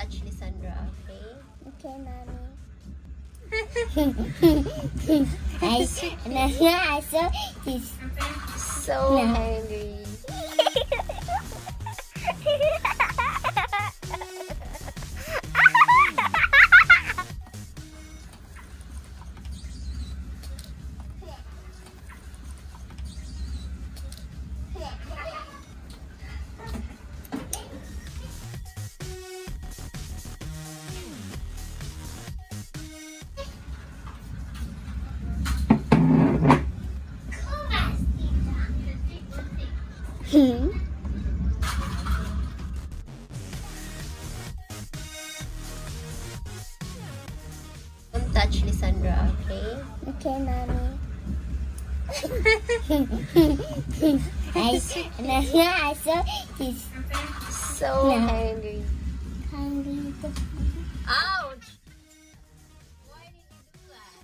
touch Lissandra, okay? Okay, mommy. I saw he's so angry. Don't touch Lissandra, okay? Okay, mommy. I saw he's so angry. hungry. Ouch! Why did you do that?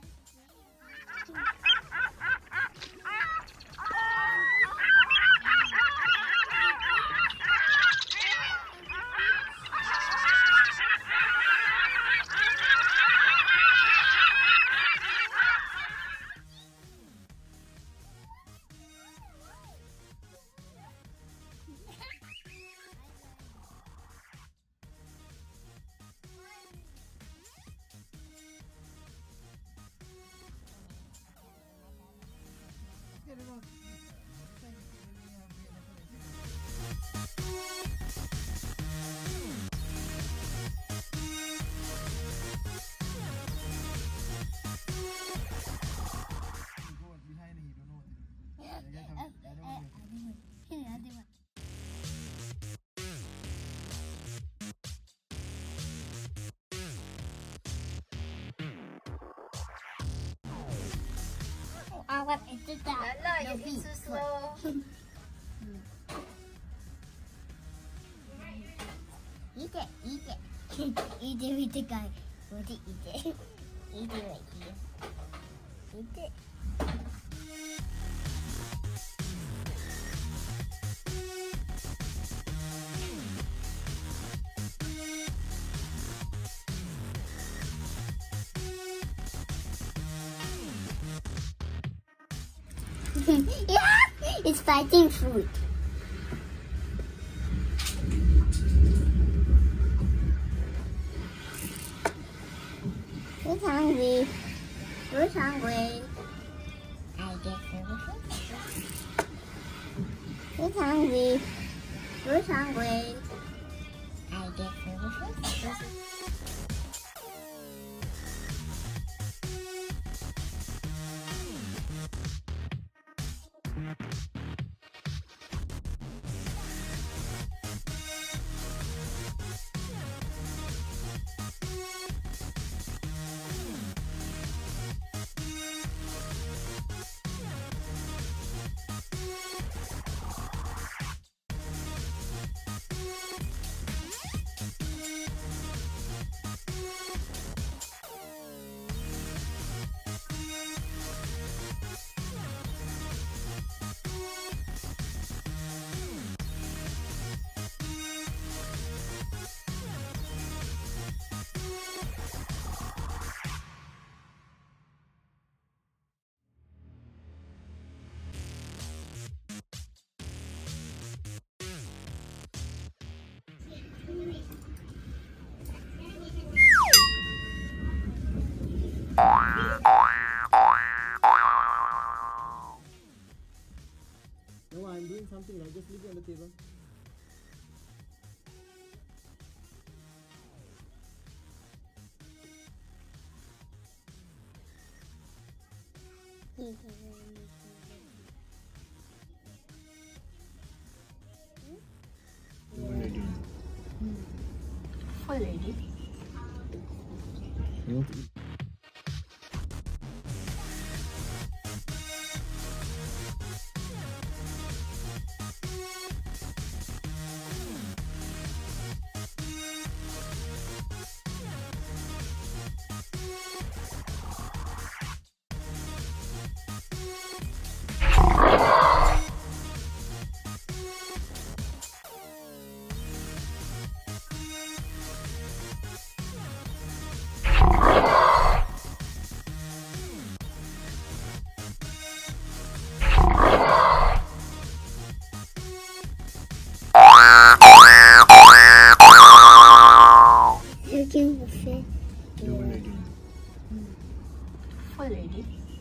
Awat itu tak. Lala, you're being so slow. Eat it. Eat it with the guy. Eat it. Eat it right here. Eat it. Yeah, it's fighting food. Who's hungry? Who's hungry? I get food. Who's hungry? Who's hungry? I get food. No, I'm doing something. I just leave it on the table. Already. No. already.